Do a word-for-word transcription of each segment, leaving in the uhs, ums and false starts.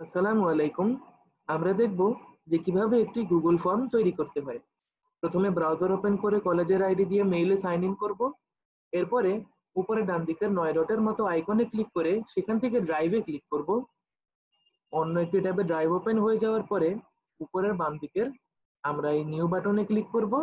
আসসালামু আলাইকুম। আমরা দেখব যে কিভাবে একটি গুগল ফর্ম তৈরি করতে হয়। প্রথমে ব্রাউজার ওপেন করে কলেজের আইডি দিয়ে মেইলে সাইন ইন করব। এরপরে উপরে ডান দিকের নয় ডটের মতো আইকনে ক্লিক করে সেখান থেকে ড্রাইভে ক্লিক করব। অন্য একটি ট্যাবে ড্রাইভ ওপেন হয়ে যাওয়ার পরে উপরের বাম দিকের আমরা এই নিউ বাটনে ক্লিক করব।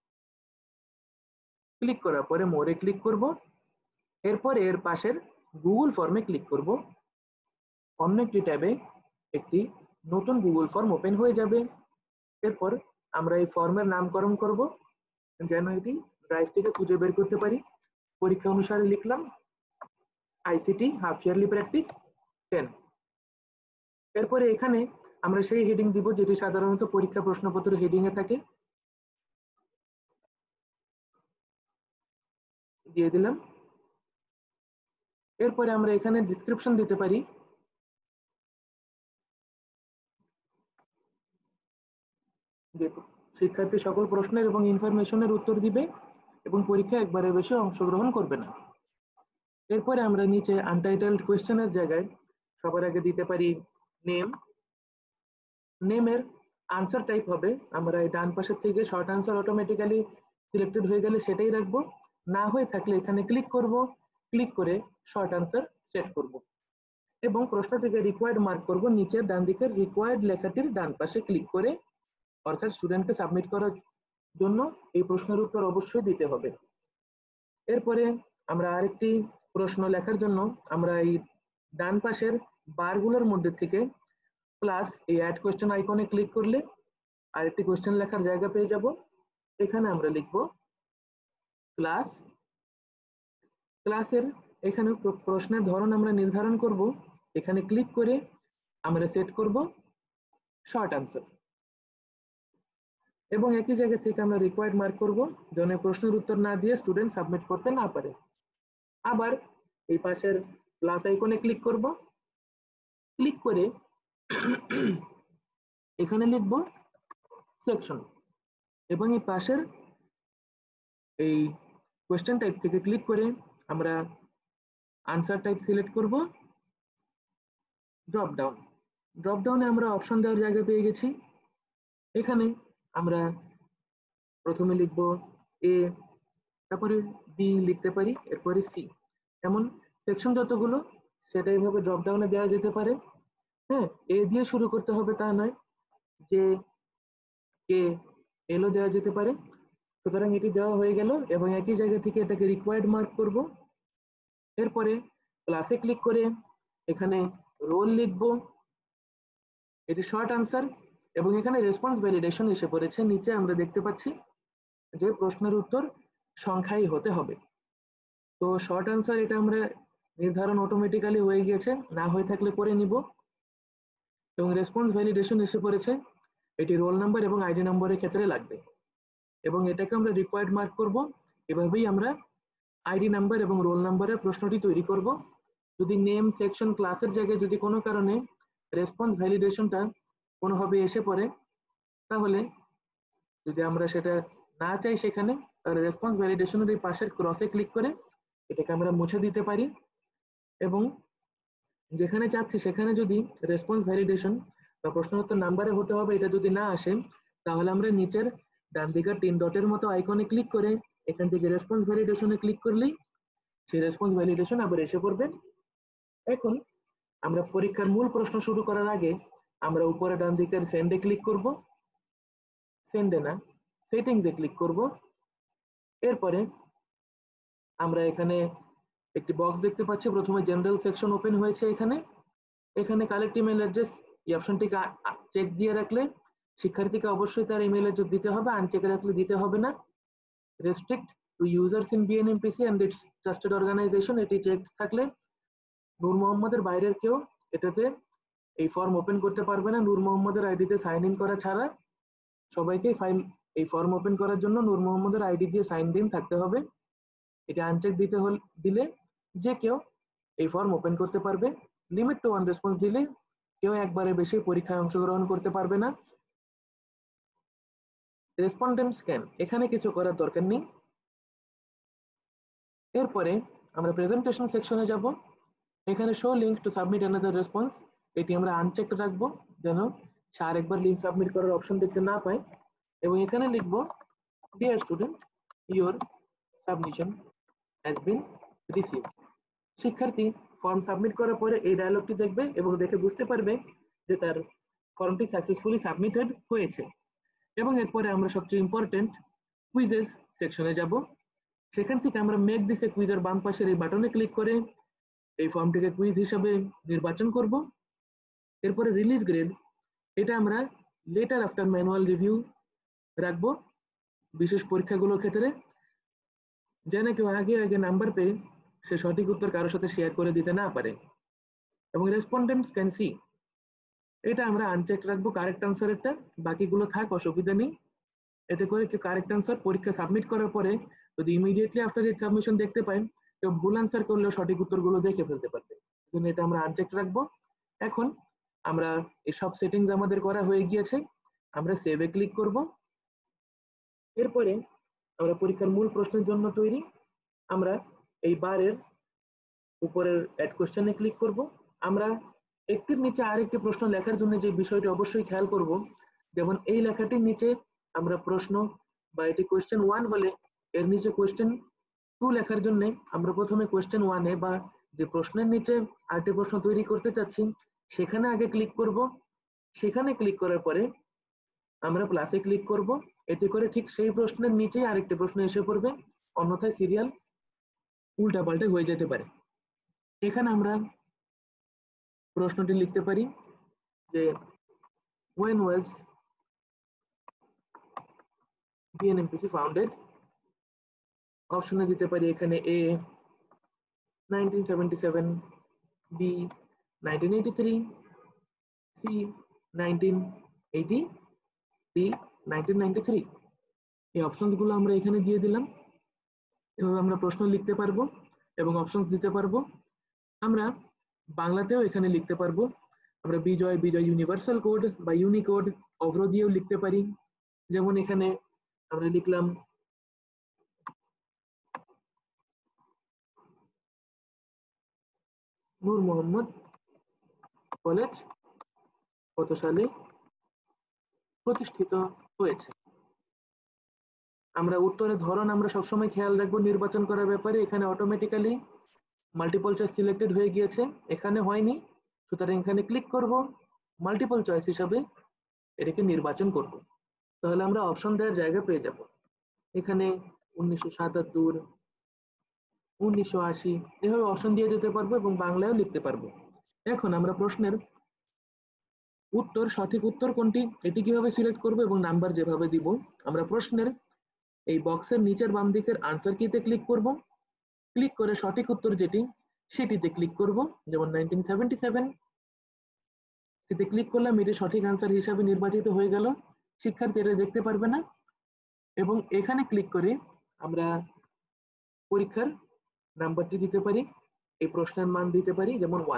ক্লিক করার পরে মোরে ক্লিক করব। এরপরে এর পাশের গুগল ফর্মে ক্লিক করব। অন্য একটি ট্যাবে একটি নতুন গুগল ফর্ম ওপেন হয়ে যাবে। এরপর আমরা এই ফর্মের নামকরণ করব যেন এটি ড্রাইভ থেকে খুঁজে বের করতে পারি। পরীক্ষা অনুসারে লিখলাম ICT half yearly practice ten. এরপরে এখানে আমরা সেই হেডিং দিব যেটি সাধারণত পরীক্ষা প্রশ্নপত্র হেডিং এ থাকে, দিয়ে দিলাম। এরপরে আমরা এখানে ডেসক্রিপশন দিতে পারি। শিক্ষার্থী সকল প্রশ্নের এবং ইনফরমেশনের উত্তর দিবে এবং পরীক্ষা একবারের বেশি অংশগ্রহণ করবে না। এরপরে আমরা নিচে আনটাইটেলড কোয়েশ্চেনের জায়গায় সবার আগে দিতে পারি নেম। নেমের আনসার টাইপ হবে, আমরা এই ডান পাশের থেকে শর্ট আনসার অটোমেটিক্যালি সিলেক্টেড হয়ে গেলে সেটাই রাখবো, না হয়ে থাকলে এখানে ক্লিক করব, ক্লিক করে শর্ট আনসার সেট করব এবং প্রশ্নটিকে রিকোয়ার্ড মার্ক করব নিচের ডান দিকের রিকোয়ার্ড লেখাটির ডান পাশে ক্লিক করে, অর্থাৎ স্টুডেন্টকে সাবমিট করার জন্য এই প্রশ্নের উত্তর অবশ্যই দিতে হবে। এরপরে আমরা আরেকটি প্রশ্ন লেখার জন্য আমরা এই ডান পাশের বারগুলোর মধ্যে থেকে প্লাস এই অ্যাড কোয়েশ্চেন আইকনে ক্লিক করলে আরেকটি কোয়েশ্চেন লেখার জায়গা পেয়ে যাব। এখানে আমরা লিখব ক্লাস। ক্লাসের এখানে প্রশ্নের ধরন আমরা নির্ধারণ করব। এখানে ক্লিক করে আমরা সেট করব শর্ট আনসার এবং একই জায়গা থেকে আমরা রিকোয়ার্ড মার্ক করব যেন প্রশ্নের উত্তর না দিয়ে স্টুডেন্ট সাবমিট করতে না পারে। আবার এই পাশের প্লাস আইকনে ক্লিক করব, ক্লিক করে এখানে লিখব সেকশন এবং এই পাশের এই কোয়েশ্চেন টাইপ থেকে ক্লিক করে আমরা আনসার টাইপ সিলেক্ট করব। ড্রপ ডাউন ড্রপ ডাউনে আমরা অপশন দেওয়ার জায়গা পেয়ে গেছি। এখানে আমরা প্রথমে লিখব এ, তারপরে বি লিখতে পারি, এরপরে সি। এমন সেকশন যতগুলো সেটা এইভাবে ড্রপ ডাউনে দেওয়া যেতে পারে। হ্যাঁ, এ দিয়ে শুরু করতে হবে তা নয়, যে কে এলও দেওয়া যেতে পারে। সুতরাং এটি দেওয়া হয়ে গেল এবং একই জায়গা থেকে এটাকে রিকোয়ার্ড মার্ক করব। এরপরে ক্লাসে ক্লিক করে এখানে রোল লিখব, এটি শর্ট আনসার এবং এখানে রেসপন্স ভ্যালিডেশন এসে পড়েছে। নিচে আমরা দেখতে পাচ্ছি যে প্রশ্নের উত্তর সংখ্যাই হতে হবে। তো শর্ট আনসার এটা আমরা নির্ধারণ অটোমেটিক্যালি হয়ে গিয়েছে, না হয়ে থাকলে করে নিব। এবং রেসপন্স ভ্যালিডেশন এসে পড়েছে, এটি রোল নাম্বার এবং আইডি নম্বরের ক্ষেত্রে লাগবে এবং এটাকে আমরা রিকোয়ার্ড মার্ক করব। এভাবেই আমরা আইডি নাম্বার এবং রোল নাম্বারের প্রশ্নটি তৈরি করব। যদি নেম, সেকশন, ক্লাসের জায়গায় যদি কোনো কারণে রেসপন্স ভ্যালিডেশনটা কোনোভাবে এসে পড়ে, তাহলে যদি আমরা সেটা না চাই সেখানে, তাহলে রেসপন্স ভ্যালিডেশনের এই পাশের ক্রসে ক্লিক করে এটাকে আমরা মুছে দিতে পারি এবং যেখানে চাচ্ছি সেখানে যদি রেসপন্স ভ্যালিডেশন বা প্রশ্নোত্তর নাম্বারে হতে হবে এটা যদি না আসে, তাহলে আমরা নিচের ডান দিকের তিন ডটের মতো আইকনে ক্লিক করে এখান থেকে রেসপন্স ভ্যালিডেশনে ক্লিক করলেই সেই রেসপন্স ভ্যালিডেশন আবার এসে পড়বে। এখন আমরা পরীক্ষার মূল প্রশ্ন শুরু করার আগে আমরা উপরে ডান দিকের সেন্ডে ক্লিক করব, সেন্ডে না সেটিংসে ক্লিক করব। এরপরে আমরা এখানে একটি বক্স দেখতে পাচ্ছি, প্রথমে জেনারেল সেকশন ওপেন হয়েছে। এখানে এখানে কালেক্ট ইমেল অ্যাড্রেস এই অপশনটিকে চেক দিয়ে রাখলে শিক্ষার্থীকে অবশ্যই তার ইমেল অ্যাড্রেস দিতে হবে, আনচেক রাখলে দিতে হবে না। Restrict to users in BNMPC and its trusted organisation, এটি চেক থাকলে নূর মোহাম্মদের বাইরের কেউ এটাতে এই ফর্ম ওপেন করতে পারবে না। নূর মোহাম্মদের আইডিতে সাইন ইন করা ছাড়া সবাইকে ফাইল এই ফর্ম ওপেন করার জন্য নূর মোহাম্মদের আইডি দিয়ে সাইন ইন থাকতে হবে। এটা আনচেক দিতে হলে দিলে যে কেউ এই ফর্ম ওপেন করতে পারবে। লিমিট টু ওয়ান রেসপন্স দিলে কেউ একবারে বেশি পরীক্ষায় অংশগ্রহণ করতে পারবে না। রেসপন্ডেন্ট স্ক্যান, এখানে কিছু করার দরকার নেই। এরপরে আমরা প্রেজেন্টেশন সেকশনে যাব। এখানে show link to submit another response, এটি আমরা আনচেক রাখবো যেন সে আরেকবার লিঙ্ক সাবমিট করার অপশন দেখতে না পায় এবং এখানে লিখবো dear student your submission has been received. শিক্ষার্থী ফর্ম সাবমিট করার পরে এই ডায়লগটি দেখবে এবং দেখে বুঝতে পারবে যে তার ফর্মটি সাকসেসফুলি সাবমিটেড হয়েছে। এবং এরপরে আমরা সবচেয়ে ইম্পর্টেন্ট কুইজেস সেকশনে যাব। সেখান থেকে আমরা মেক দিস এ কুইজের বাম পাশের এই বাটনে ক্লিক করে এই ফর্মটিকে কুইজ হিসাবে নির্বাচন করব। এরপরে রিলিজ গ্রেড, এটা আমরা লেটার আফটার ম্যানুয়াল রিভিউ রাখবো বিশেষ পরীক্ষাগুলোর ক্ষেত্রে, যেন কেউ আগে আগে নাম্বার পেয়ে সে সঠিক উত্তর কারোর সাথে শেয়ার করে দিতে না পারে। এবং রেসপন্ডেন্টস ক্যান সি, এটা আমরা আনচেক রাখবো কারেক্ট আনসারেরটা, বাকিগুলো থাক অসুবিধা নেই। এতে করে কেউ কারেক্ট আনসার পরীক্ষা সাবমিট করার পরে যদি ইমিডিয়েটলি আফটার ইট সাবমিশন দেখতে পাই কেউ ভুল আনসার করলেও সঠিক উত্তরগুলো দেখে ফেলতে পারবে। জন্য এটা আমরা আনচেক রাখবো। এখন আমরা এই সব সেটিংস আমাদের করা হয়ে গিয়েছে, আমরা সেভে ক্লিক করব। এরপরে আমরা পরীক্ষার মূল প্রশ্নের জন্য তৈরি। আমরা এই বারের উপরের অ্যাড কোশ্চেনে ক্লিক করব। আমরা একটির নিচে আরেকটি প্রশ্ন লেখার জন্য যে বিষয়টি অবশ্যই খেয়াল করব, যেমন এই লেখাটির নিচে আমরা প্রশ্ন বা এটি কোয়েশ্চেন ওয়ান হলে এর নিচে কোয়েশ্চেন টু লেখার জন্য আমরা প্রথমে কোয়েশ্চেন ওয়ানে বা যে প্রশ্নের নিচে আরেকটি প্রশ্ন তৈরি করতে চাচ্ছি সেখানে আগে ক্লিক করব। সেখানে ক্লিক করার পরে আমরা প্লাসে ক্লিক করব। এতে করে ঠিক সেই প্রশ্নের নিচেই আরেকটি প্রশ্ন এসে পড়বে, অন্যথায় সিরিয়াল উল্টাপাল্টা হয়ে যেতে পারে। এখানে আমরা প্রশ্নটি লিখতে পারি যে when was B N M P C founded, অপশনে দিতে পারি এখানে A nineteen seventy-seven, B nineteen eighty-three, C nineteen eighty, D nineteen ninety-three। এই অপশনস গুলো আমরা এখানে দিয়ে দিলাম। এভাবে আমরা প্রশ্ন লিখতে পারবো এবং অপশনস দিতে পারবো। আমরা বাংলাতেও এখানে লিখতে পারবো। আমরা বিজয় বিজয় ইউনিভার্সাল কোড বা ইউনিকোড অভ্র দিয়েও লিখতে পারি। যেমন এখানে আমরা লিখলাম নূর মোহাম্মদ কলেজ কত সালে প্রতিষ্ঠিত হয়েছে। আমরা উত্তরের ধরন আমরা সবসময় খেয়াল রাখবো নির্বাচন করার ব্যাপারে। এখানে অটোমেটিক্যালি মাল্টিপল চয়েস সিলেক্টেড হয়ে গিয়েছে, এখানে হয়নি, সুতরাং এখানে ক্লিক করব, মাল্টিপল চয়েস হিসাবে এটাকে নির্বাচন করব। তাহলে আমরা অপশন দেওয়ার জায়গা পেয়ে যাব। এখানে উনিশশো সাতাত্তর, উনিশশো আশি এভাবে অপশন দিয়ে যেতে পারবো এবং বাংলায়ও লিখতে পারবো। এখন আমরা প্রশ্নের উত্তর সঠিক উত্তর কোনটি এটি কিভাবে সিলেক্ট করব এবং নাম্বার যেভাবে দিব, আমরা প্রশ্নের এই বক্সের নিচের বাম দিকের আনসার কিতে ক্লিক করব। ক্লিক করে সঠিক উত্তর যেটি সেটিতে ক্লিক করব, যেমন নাইনটিন সেভেন্টি সেভেন, এতে ক্লিক করলাম, এটি সঠিক আনসার হিসাবে নির্বাচিত হয়ে গেল, শিক্ষার্থীরা দেখতে পারবে না। এবং এখানে ক্লিক করে আমরা পরীক্ষার নাম্বারটি দিতে পারি, এই প্রশ্নের মান দিতে পারি, যেমন ওয়ান।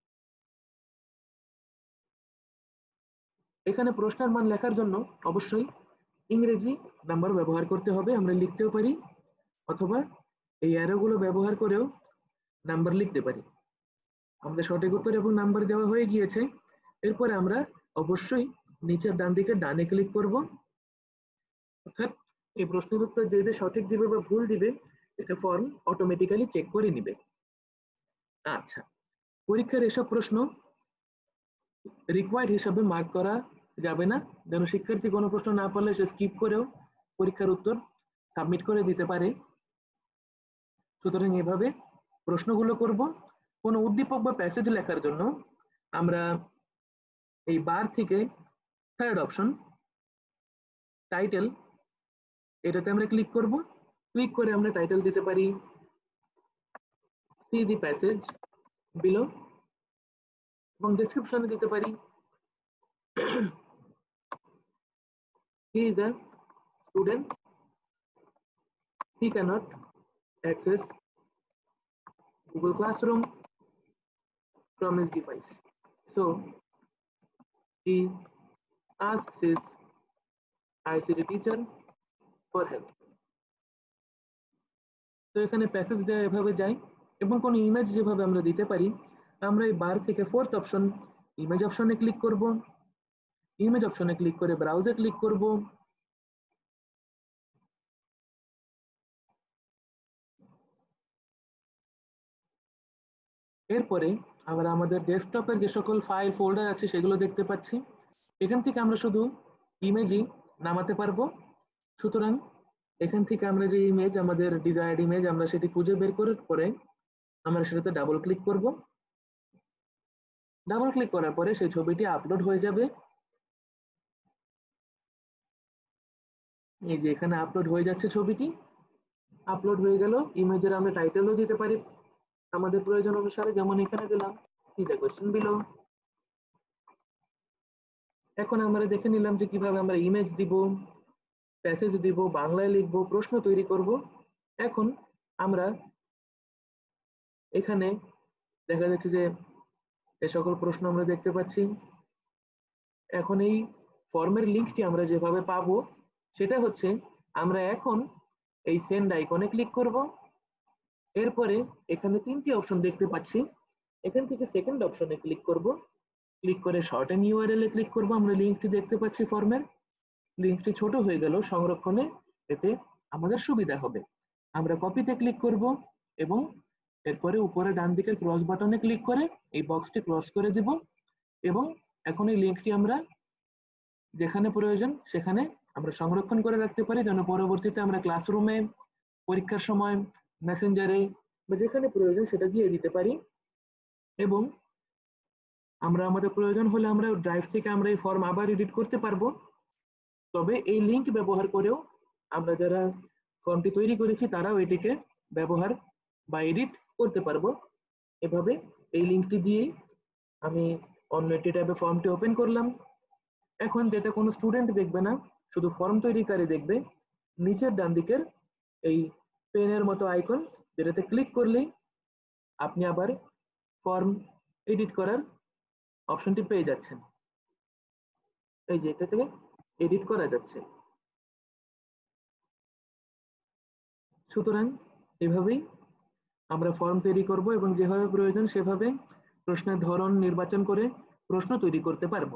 এখানে প্রশ্নের মান লেখার জন্য অবশ্যই ইংরেজি নাম্বার ব্যবহার করতে হবে। আমরা লিখতেও পারি অথবা এই অ্যারোগুলো ব্যবহার করেও নাম্বার লিখতে পারি। আমাদের সঠিক উত্তর এবং নাম্বার দেওয়া হয়ে গিয়েছে। এরপরে আমরা অবশ্যই নিচের ডান দিকে ডানে ক্লিক করব, অর্থাৎ এই প্রশ্নের উত্তর যে যে সঠিক দিবে বা ভুল দিবে এটা ফর্ম অটোমেটিক্যালি চেক করে নিবে। আচ্ছা, পরীক্ষার এসব প্রশ্ন রিকোয়ার্ড হিসাবে মার্ক করা যাবে না, যেন শিক্ষার্থী কোনো প্রশ্ন না পারলে সে স্কিপ করেও পরীক্ষার উত্তর সাবমিট করে দিতে পারে। সুতরাং এভাবে প্রশ্নগুলো করব। কোনো উদ্দীপক বা প্যাসেজ লেখার জন্য আমরা এই বার থেকে থার্ড অপশন টাইটেল, এটাতে আমরা ক্লিক করব। ক্লিক করে আমরা টাইটেল দিতে পারি সি দি প্যাসেজ বিলো এবং ডেসক্রিপশনে দিতে পারি he is a student, he cannot access Google Classroom from his device, so he asks his I C T teacher for help. তো এখানে প্যাসেজ দেওয়া এভাবে যায় এবং কোনো ইমেজ যেভাবে আমরা দিতে পারি, আমরা এই বার থেকে ফোর্থ অপশন ইমেজ অপশনে ক্লিক করব, ইমেজ অপশনে ক্লিক করে ব্রাউজে ক্লিক করব। এরপরে আমরা আমাদের ডেস্কটপের যে সকল ফাইল ফোল্ডার আছে সেগুলো দেখতে পাচ্ছি। এখান থেকে আমরা শুধু ইমেজই নামাতে পারবো। সুতরাং এখান থেকে আমরা যে ইমেজ, আমাদের ডিজায়ার্ড ইমেজ, আমরা সেটি খুঁজে বের করার পরে আমরা সেটাতে ডাবল ক্লিক করব। ডাবল ক্লিক করার পরে সেই ছবিটি আপলোড হয়ে যাবে। এই যে এখানে আপলোড হয়ে যাচ্ছে ছবিটি, আপলোড হয়ে গেল। ইমেজের আমরা টাইটেলও দিতে পারি আমাদের প্রয়োজন অনুসারে, যেমন এখানে দিলাম সি দ্য কোয়েশ্চেন বিলো। এখন আমরা দেখে নিলাম যে কিভাবে আমরা ইমেজ দিব, প্যাসেজ দিব, বাংলায় লিখব, প্রশ্ন তৈরি করব। এখন আমরা এখানে দেখা যাচ্ছে যে এই সকল প্রশ্ন আমরা দেখতে পাচ্ছি। এখন এই ফর্মের লিঙ্কটি আমরা যেভাবে পাবো সেটা হচ্ছে, আমরা এখন এই সেন্ড আইকনে ক্লিক করব। এরপরে এখানে তিনটি অপশন দেখতে পাচ্ছি, এখান থেকে সেকেন্ড অপশনে ক্লিক করব। ক্লিক করে শর্টেন ইউআরএল এ ক্লিক করব। আমরা লিঙ্কটি দেখতে পাচ্ছি ফর্মের, লিঙ্কটি ছোট হয়ে গেল সংরক্ষণে, এতে আমাদের সুবিধা হবে। আমরা কপিতে ক্লিক করব এবং এরপরে উপরে ডান দিকের ক্রস বাটনে ক্লিক করে এই বক্সটি ক্রস করে দিব এবং এখন এই লিঙ্কটি আমরা যেখানে প্রয়োজন সেখানে আমরা সংরক্ষণ করে রাখতে পারি, যেন পরবর্তীতে আমরা ক্লাসরুমে, পরীক্ষার সময়, মেসেঞ্জারে বা যেখানে প্রয়োজন সেটা দিয়ে দিতে পারি। এবং আমরা আমাদের প্রয়োজন হলে আমরা ড্রাইভ থেকে আমরা এই ফর্ম আবার এডিট করতে পারবো। তবে এই লিঙ্ক ব্যবহার করেও আমরা যারা ফর্মটি তৈরি করেছি তারাও এটিকে ব্যবহার বা এডিট করতে পারবো। এভাবে এই লিঙ্কটি দিয়েই আমি অন্য একটি ট্যাবে ফর্মটি ওপেন করলাম। এখন যেটা কোনো স্টুডেন্ট দেখবে না, শুধু ফর্ম তৈরিকারী দেখবে, নিচের ডান দিকের এই পেনের মতো আইকন, যেটাতে ক্লিক করলেই আপনি আবার ফর্ম এডিট করার অপশনটি পেয়ে যাচ্ছেন। এই যে এটা থেকে এডিট করা যাচ্ছে। সুতরাং এভাবেই আমরা ফর্ম তৈরি করব এবং যেভাবে প্রয়োজন সেভাবে প্রশ্নের ধরন নির্বাচন করে প্রশ্ন তৈরি করতে পারব।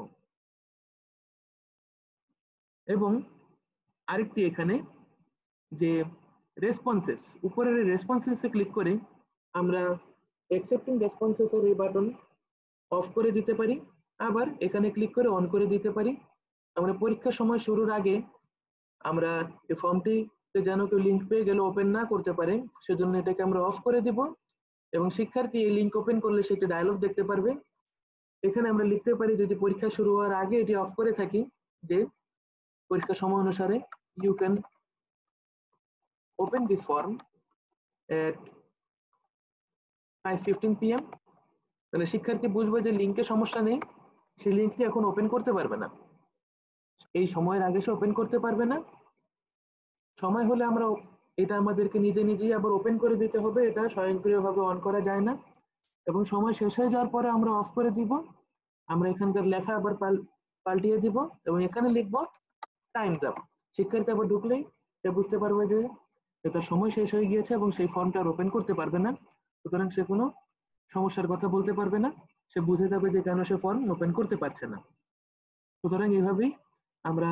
এবং আরেকটি এখানে যে রেসপন্সেস, উপরের রেসপন্সেসে ক্লিক করে আমরা অ্যাকসেপ্টিং রেসপন্সেসের এই বাটন অফ করে দিতে পারি, আবার এখানে ক্লিক করে অন করে দিতে পারি। আমরা পরীক্ষার সময় শুরুর আগে আমরা এই ফর্মটিতে যেন কেউ লিঙ্ক পেয়ে গেলে ওপেন না করতে পারে, সেজন্য এটাকে আমরা অফ করে দিব এবং শিক্ষার্থী এই লিঙ্ক ওপেন করলে সেটি ডায়লগ দেখতে পারবে। এখানে আমরা লিখতে পারি, যদি পরীক্ষা শুরু হওয়ার আগে এটি অফ করে থাকি, যে পরীক্ষার সময় অনুসারে you can open this form at five fifteen P M. তাহলে শিক্ষার্থী বুঝবে যে লিঙ্কে সমস্যা নেই, সেই লিঙ্কটি এখন ওপেন করতে পারবে না, এই সময়ের আগে সে ওপেন করতে পারবে না। সময় হলে আমরা এটা আমাদেরকে নিজে নিজেই আবার ওপেন করে দিতে হবে, এটা স্বয়ংক্রিয়ভাবে অন করা যায় না। এবং সময় শেষ হয়ে যাওয়ার পরে আমরা অফ করে দিব। আমরা এখানকার লেখা আবার পাল্টিয়ে দিব এবং এখানে লিখব টাইমস আপ। শিক্ষার্থী আবার ঢুকলেই সে বুঝতে পারবে যে তার সময় শেষ হয়ে গিয়েছে এবং সেই ফর্মটা আর ওপেন করতে পারবে না। সুতরাং সে কোনো সমস্যার কথা বলতে পারবে না, সে বুঝে যাবে যে কেন সে ফর্ম ওপেন করতে পারছে না। সুতরাং এইভাবেই আমরা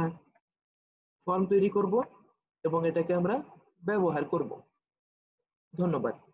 ফর্ম তৈরি করব এবং এটাকে আমরা ব্যবহার করব। ধন্যবাদ।